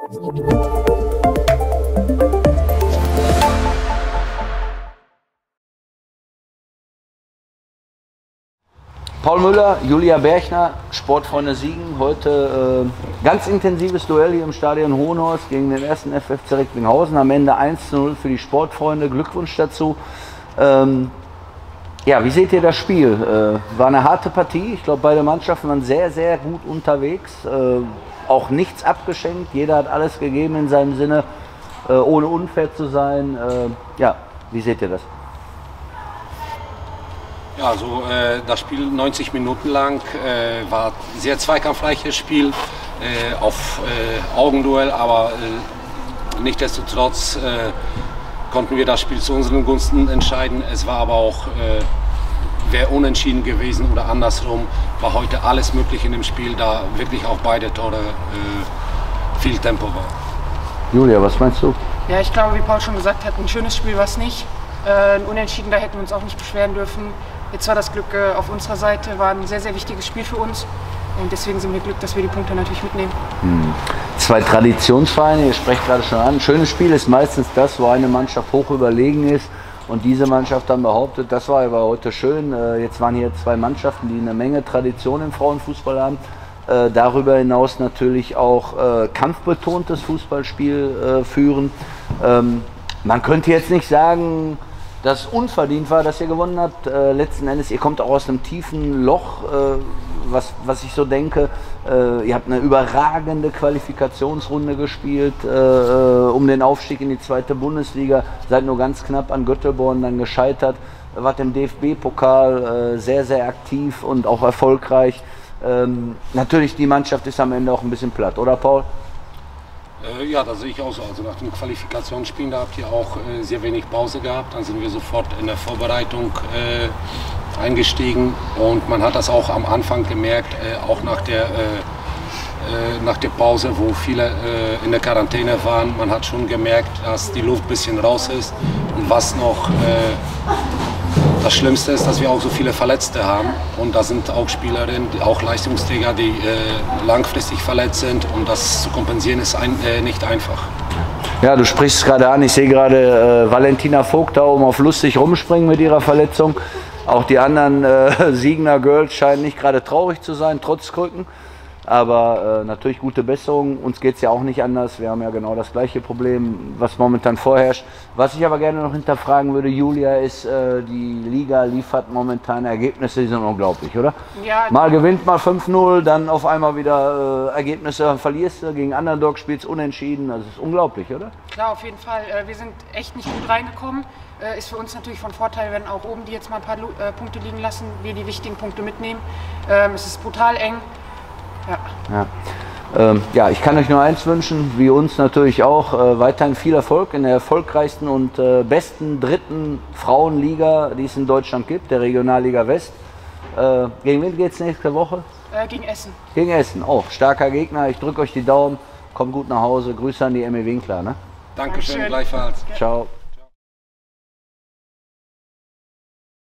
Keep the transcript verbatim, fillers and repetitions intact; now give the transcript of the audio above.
Paul Müller, Julia Berchner, Sportfreunde Siegen. Heute äh, ganz intensives Duell hier im Stadion Hohenhorst gegen den ersten F F C Recklinghausen. Am Ende eins zu null für die Sportfreunde. Glückwunsch dazu. Ähm, ja, wie seht ihr das Spiel? Äh, war eine harte Partie. Ich glaube, beide Mannschaften waren sehr, sehr gut unterwegs. Äh, auch nichts abgeschenkt. Jeder hat alles gegeben in seinem Sinne, äh, ohne unfair zu sein. Äh, ja, wie seht ihr das? Ja, also äh, das Spiel neunzig Minuten lang äh, war ein sehr zweikampfreiches Spiel äh, auf äh, Augenduell, aber äh, nichtsdestotrotz äh, konnten wir das Spiel zu unseren Gunsten entscheiden. Es war aber auch, äh, wäre unentschieden gewesen oder andersrum, war heute alles möglich in dem Spiel, da wirklich auch beide Tore äh, viel Tempo war. Julia, was meinst du? Ja, ich glaube, wie Paul schon gesagt hat, ein schönes Spiel war es nicht. Äh, ein Unentschieden, da hätten wir uns auch nicht beschweren dürfen. Jetzt war das Glück äh, auf unserer Seite, war ein sehr, sehr wichtiges Spiel für uns und deswegen sind wir glücklich, dass wir die Punkte natürlich mitnehmen. Hm. Zwei Traditionsvereine, ihr sprecht gerade schon an. Ein schönes Spiel ist meistens das, wo eine Mannschaft hoch überlegen ist und diese Mannschaft dann behauptet, das war aber heute schön. Äh, jetzt waren hier zwei Mannschaften, die eine Menge Tradition im Frauenfußball haben. Äh, darüber hinaus natürlich auch äh, kampfbetontes Fußballspiel äh, führen. Ähm, man könnte jetzt nicht sagen, dass unverdient war, dass ihr gewonnen habt. Äh, letzten Endes, ihr kommt auch aus einem tiefen Loch, äh, was, was ich so denke. Äh, ihr habt eine überragende Qualifikationsrunde gespielt, äh, um den Aufstieg in die zweite Bundesliga. Seid nur ganz knapp an Götterborn dann gescheitert. Wart im D F B-Pokal äh, sehr, sehr aktiv und auch erfolgreich. Ähm, natürlich, die Mannschaft ist am Ende auch ein bisschen platt, oder Paul? Ja, das sehe ich auch so. Also nach dem Qualifikationsspiel, da habt ihr auch äh, sehr wenig Pause gehabt. Dann sind wir sofort in der Vorbereitung äh, eingestiegen und man hat das auch am Anfang gemerkt, äh, auch nach der, äh, äh, nach der Pause, wo viele äh, in der Quarantäne waren. Man hat schon gemerkt, dass die Luft ein bisschen raus ist und was noch äh, das Schlimmste ist, dass wir auch so viele Verletzte haben und da sind auch Spielerinnen, auch Leistungsträger, die äh, langfristig verletzt sind und das zu kompensieren ist ein, äh, nicht einfach. Ja, du sprichst es gerade an, ich sehe gerade äh, Valentina Vogt da oben auf lustig rumspringen mit ihrer Verletzung. Auch die anderen äh, Siegener Girls scheinen nicht gerade traurig zu sein, trotz Krücken. Aber äh, natürlich gute Besserung, uns geht es ja auch nicht anders, wir haben ja genau das gleiche Problem, was momentan vorherrscht. Was ich aber gerne noch hinterfragen würde, Julia, ist, äh, die Liga liefert momentan Ergebnisse, die sind unglaublich, oder? Ja, mal gewinnt mal fünf null, dann auf einmal wieder äh, Ergebnisse, dann verlierst du, gegen Underdog spielst unentschieden, das ist unglaublich, oder? Klar, auf jeden Fall, äh, wir sind echt nicht gut reingekommen. Äh, ist für uns natürlich von Vorteil, wenn auch oben die jetzt mal ein paar äh, Punkte liegen lassen, wir die wichtigen Punkte mitnehmen. Ähm, es ist brutal eng. Ja. Ja. Ähm, ja, ich kann euch nur eins wünschen, wie uns natürlich auch, äh, weiterhin viel Erfolg in der erfolgreichsten und äh, besten dritten Frauenliga, die es in Deutschland gibt, der Regionalliga West. Äh, gegen wen geht es nächste Woche? Äh, gegen Essen. Gegen Essen, auch starker Gegner. Ich drücke euch die Daumen, kommt gut nach Hause. Grüße an die Emme Winkler. Ne? Dankeschön, Dankeschön. Gleichfalls. Ciao.